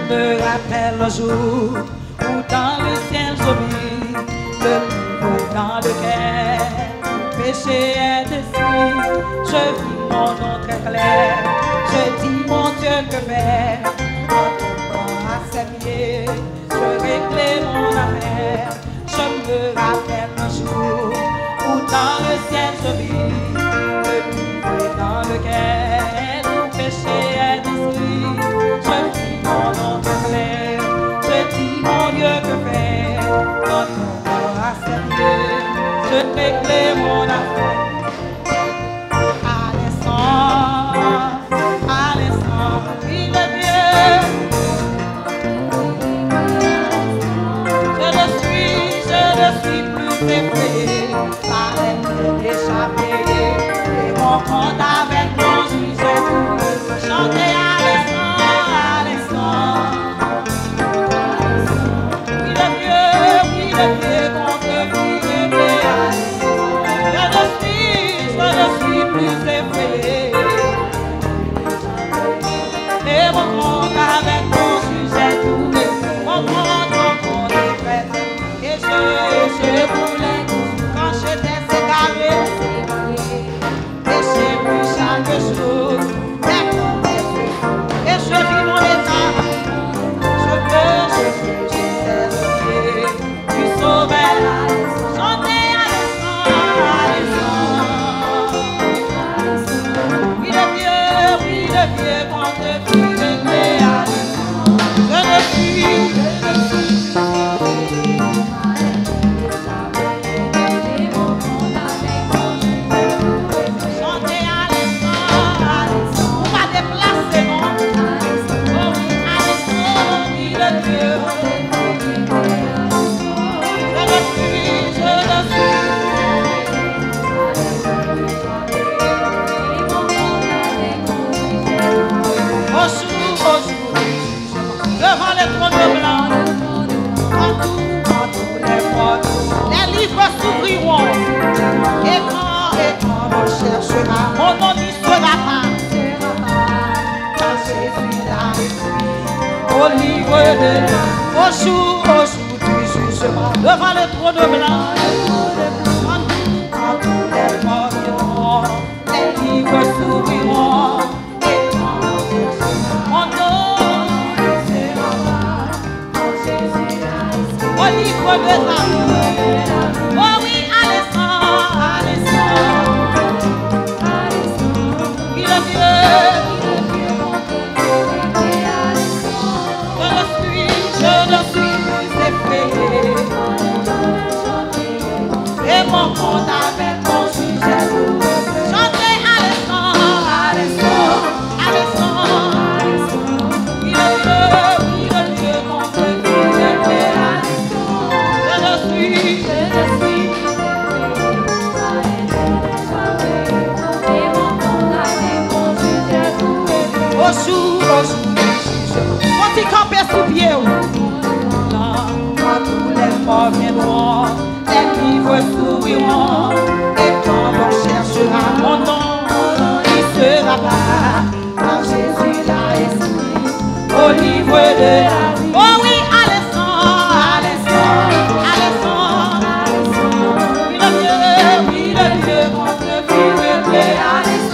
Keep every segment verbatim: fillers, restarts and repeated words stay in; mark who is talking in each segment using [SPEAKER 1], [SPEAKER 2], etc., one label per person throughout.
[SPEAKER 1] me rappelle un jour où dans le ciel je vis le livre dans lequel le péché est écrit. Je vis mon nom très clair, je dis mon Dieu que faire. En tombant à ses pieds, je réglais mon affaire. Je me rappelle un jour où dans le ciel je vis le livre dans lequel le péché est écrit. Je vis mon nom très clair, je dis mon Dieu que faire. En tombant à ses pieds, je réglais mon affaire. À l'instant, à l'instant, oui le Dieu. Je ne suis, je ne suis plus effrayé par les plaies échappées. Et mon compte avec mon juge est tout. Chanter à l'instant, à l'instant. Oui le Dieu, oui le Dieu contre vie réglé. Je ne suis, je ne suis plus effrayé. Et mon compte avec mon juge est tout. Mon compte, mon compte est prêt. Et je, et je voulais, quand j'étais séparé, péché plus chaque jour. Et je vis mon état. Je peux, je peux, je sais le pied du sauveur. Chanter à l'instant, à l'instant. Oui le Dieu, oui le Dieu, quand te vie réglé à l'instant. Je ne suis, je ne suis. Chanter à l'instant, à l'instant. On va déplacer, non? Oh oui, à l'instant, oui le Dieu. Je ne suis, je ne suis. Au jour, au jour du jugement, devant les trônes blancs, en tout, en tous les portes, les livres s'ouvriront. Et quand, et quand on cherchera, mon nom n'y sera pas. Quand Jésus l'a écrit au livre de la, au jour, au jour du jugement, devant les trônes blancs, en tout, en tous les portes, les livres s'ouvriront. Et quand on cherchera, mon nom n'y sera pas. Quand Jésus l'a écrit au livre de la vie. Oh oui, à l'instant, à l'instant. Oui le Dieu. Je ne suis, je ne suis plus effrayé. Et mon compte avec mon sujet. Chantez à l'instant, à l'instant, à l'instant. Oui le Dieu, oui le Dieu, mon Dieu, qui est fait à l'instant. Je ne suis, je ne suis. Au jour, au jour du jugement, quand il campait sous pied, là, quand tous les morts viendront, les livres s'ouvriront. Et quand on cherchera mon nom, il sera pas. Quand Jésus l'a écrit au livre de la vie. Oh oui, à l'instant, à l'instant, à l'instant. Oui le Dieu, oui le Dieu, contre vie réglé à l'instant.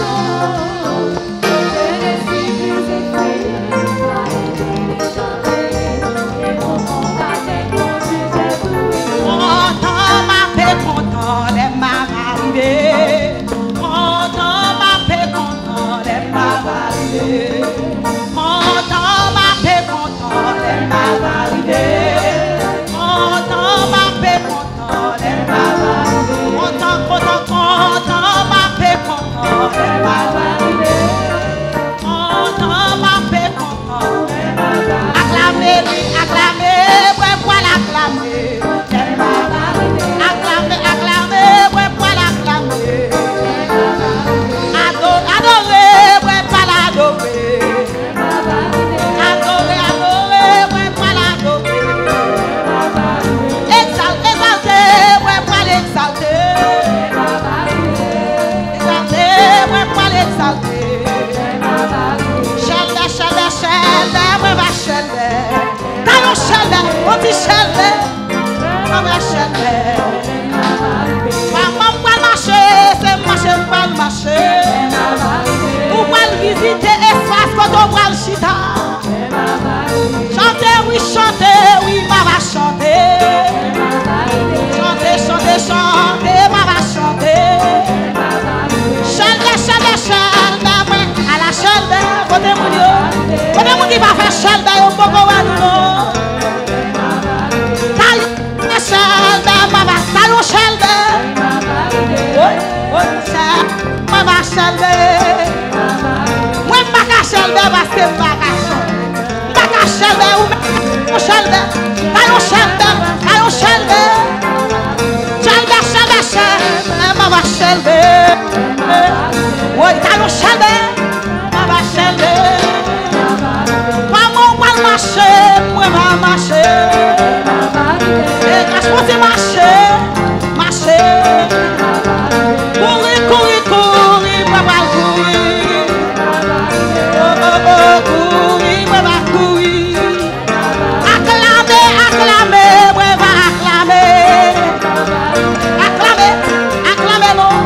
[SPEAKER 1] Content les m'arriver, content ma paix, content les m'arriver, content ma paix, content les On dit chelbe, maman chelbe. Maman va marcher, c'est marcher pas marcher. Ou va visiter espace quand on va le chita. Chanter, oui, chanter, oui, maman chanter. Chanter, chanter, chanter, maman chanter. Chelbe, chelbe, chelbe, à la chelbe, côté mon Dieu. Côté mon qui va faire chelbe, on peut pas voir nous. Chelbe, maman, talon chelbe. Maman chelbe. Moi, je ne chelbe parce que je ne chelbe ou mon chelbe. Talon chelbe, talon chelbe. Chelbe, chelbe, chelbe, maman chelbe. Oui, talon chelbe, maman chelbe. Maman va marcher, moi va marcher. Je pense marcher, marcher. Courir, courir, courir, papa courir. Oh, oh, oh, courir, papa courir. Acclamer, acclamer, ouais, va acclamer. Acclamer, acclamer, non.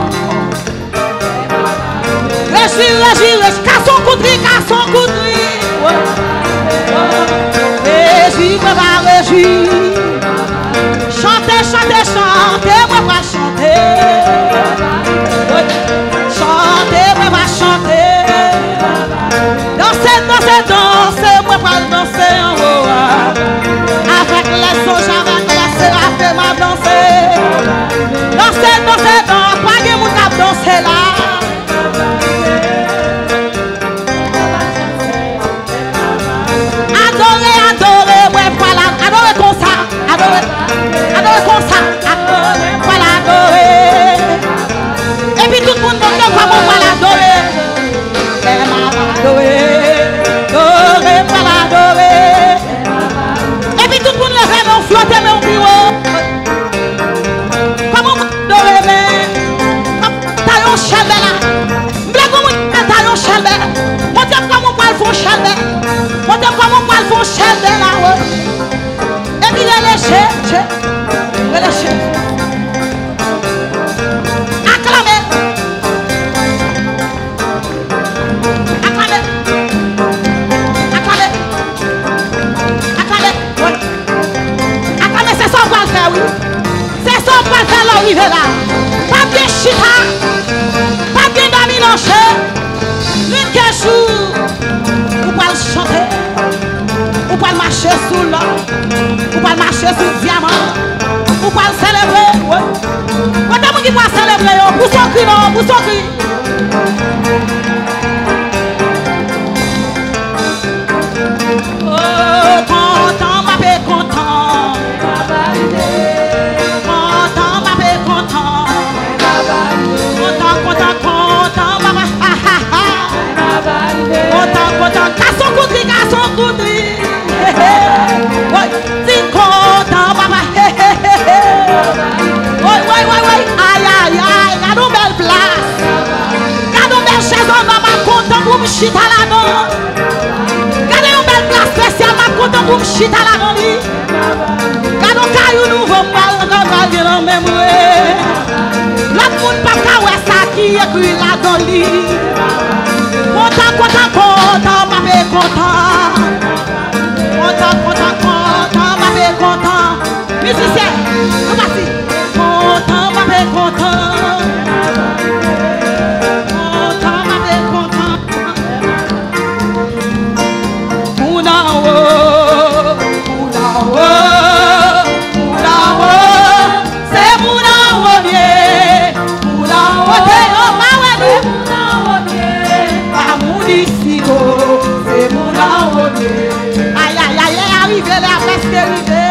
[SPEAKER 1] Régis, régis, régis, casson coudri, casson coudri. Régis, papa, régis. Chantez, chantez, chantez, moi va chanter. Chantez, moi va chanter. Dansez, dansez, dansez, moi va danser en haut. Avec les songes, avec les séraphins, ma danser. Dansez, dansez, dansez, pas que mon cap danser là. Adorez, adorez, moi voilà, adorez comme ça, adorez. Adorez comme ça, adorez, voilà adorer. Et puis tout le monde montre comment on va l'adorer. Elle m'a adoré, adoré, voilà adorer. Et puis tout le monde lève mon flotter mon bureau. Comment on va adorer, mais talon chelbe là. Blague comment on talon chelbe. Montre comment on va le faire chelbe. Montre comment on va le faire chelbe là. Et puis relâchez, relâchez. Acclamez. Acclamez. Acclamez. Acclamez. Acclamez, c'est ça qu'on va le faire, oui. C'est ça qu'on va le faire là, arrivé là. Pas bien chita. Pas bien dominanché. L'une qui joue. Vous pouvez chanter. Vous pouvez marcher sous l'eau. Vous pouvez marcher sous le diamant. Vous pouvez célébrer. Quand est-ce qu'il va célébrer? Pour son cri, non, pour son cri. Oh, content, ma paix, content. Content, ma paix, content. Content, content, content, maman. Content, content. Casson coudri, casson coudri. Dis content, maman. Oui, oui, oui, oui. Aïe, aïe, aïe. Gardons une belle place. Gardons une belle chaise, maman. Content pour me chita là-dedans. Gardons une belle place spécialement. Content pour me chita là-dedans. Gardons un caillou nouveau. Mal, mal, mal, même ouais. L'autre monde pas qu'à ouais ça qui écrit là-dedans. Content, content, content, maman. Content. Content, content, content, maman. Content. Musicien, voici. Content, maman. Content. Content, maman. Content. Mounao, Mounao, Mounao, c'est Mounao bien. Mounao, t'es un maoué. Mounao bien. Pas Mounissimo, c'est Mounao bien. Aïe, aïe, aïe, arrivé là, presque arrivé.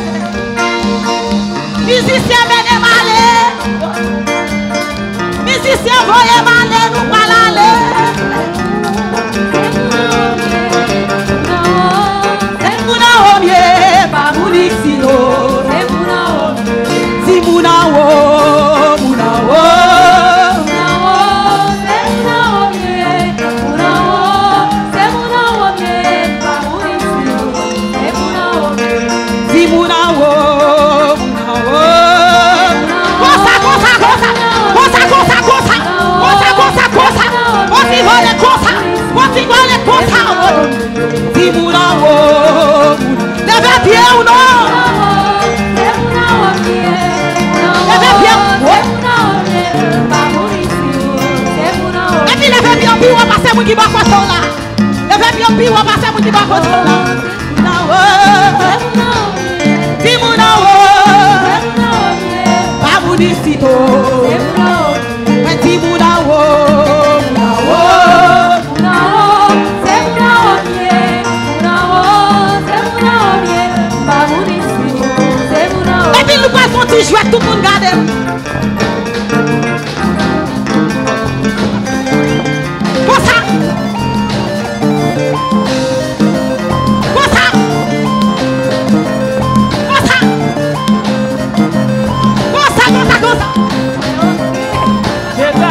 [SPEAKER 1] Musicien, venez m'aller. Musicien, voyez m'aller, nous voilà aller. C'est Mounao bien, pas Mounissimo. C'est Mounao. Si Mounao, Mounao.
[SPEAKER 2] C'est Mounao bien. Mounao, c'est Mounao bien, pas Mounissimo. C'est Mounao bien.
[SPEAKER 1] puis on passe pour qui va contrôler. Dis mon pas mon dicito. Mais dis mon et puis nous passons un petit jouet, tout le monde garde. Comme ça. Comme ça. Comme ça. Comme ça, comme ça, comme ça. Comme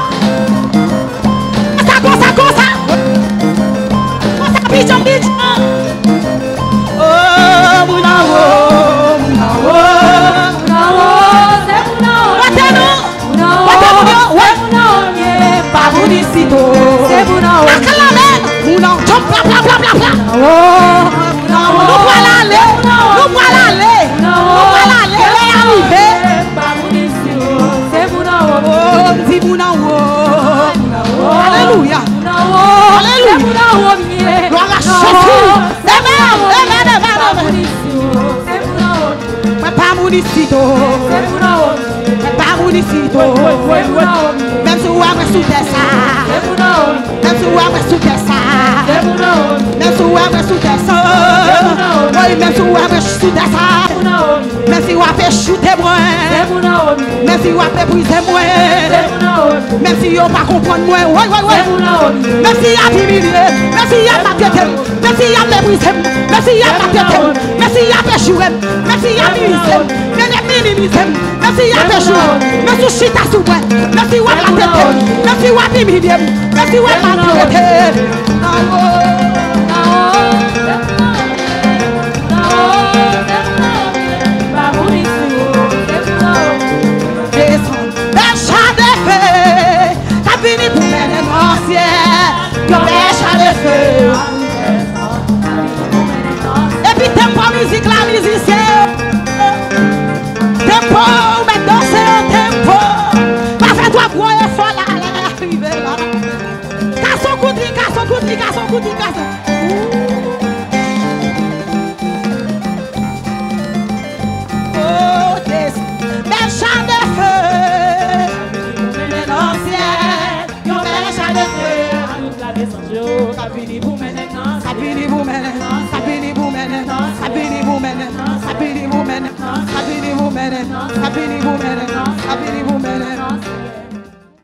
[SPEAKER 1] ça, comme ça, comme ça. Comme ça, pigeon, pigeon. Oh, mon amour, mon amour. C'est bon, acclamez, nous n'en jump, bla bla bla bla bla. Nous voilà aller, nous voilà aller, nous voilà aller, les arriver. C'est bon, c'est bon, alléluia, alléluia, gloire à Jésus. Amen, amen, amen, amen. Mais pas mon icito, mais pas mon icito. Même si vous avez sous ça, même si vous avez sous ça, même si vous avez sous ça, oui, même si vous avez sous ça, même si vous avez shooté moi, même si vous avez brisé moi, même si vous n'avez pas compris moi, oui, oui, oui, même si vous avez humilié, même si vous avez pas même si vous avez brisé, même si vous avez pas même si vous avez joué, même si vous avez minimisé, même si vous avez joué, même si vous avez sous moi, même si vous avez la tête, même si vous avez humilié, même si vous avez maltraité. Fini pour mener l'ancien, de feu. Et puis tempo musique la musicien, tempo mais danser au tempo. Pas faire toi gros et folle là, arriver là. Casson coutri, casson coutri, casson coutri, casson. Oh yes, belle chant de feu. Sapini pour mener, sapini pour mener, sapini pour mener,